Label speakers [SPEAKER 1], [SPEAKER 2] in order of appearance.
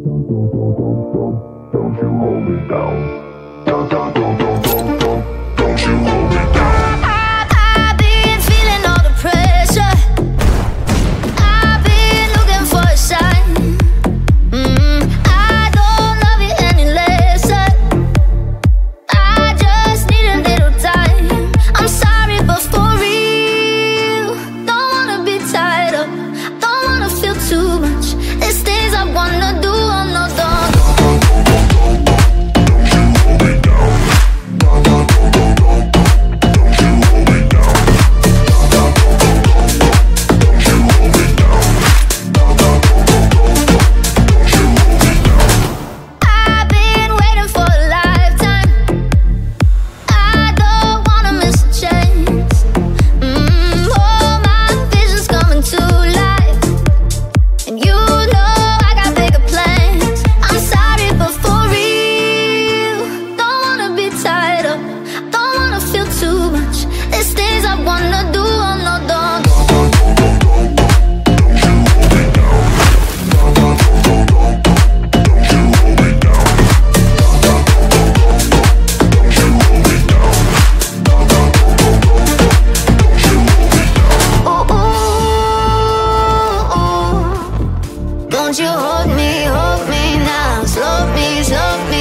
[SPEAKER 1] Don't you hold me down. Don't you hold me down.
[SPEAKER 2] I've been feeling all the pressure. I've been looking for a sign. I don't love you any less. I just need a little time. I'm sorry, but for real, don't wanna be tied up. Don't wanna feel too much. There's things I wanna do. Oh no, don't. Don't you hold me now, slow me